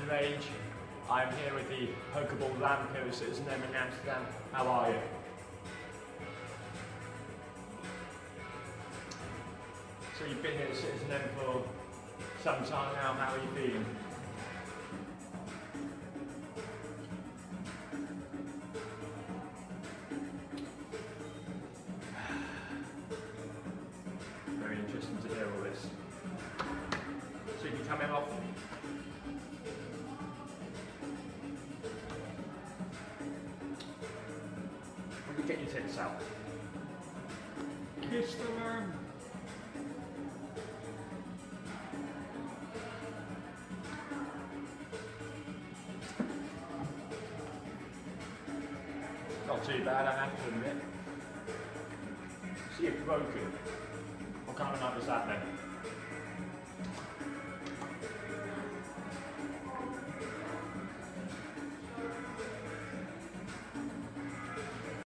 of age. I'm here with the Pokeball Lamp here at CitizenM in Amsterdam. How are you? So you've been here at CitizenM for some time now. How are you feeling? Very interesting to hear all this. So you can come in often. When you get your tits out. Kiss the man. Not too bad, I have to admit. So you're broken. What kind of night was that then?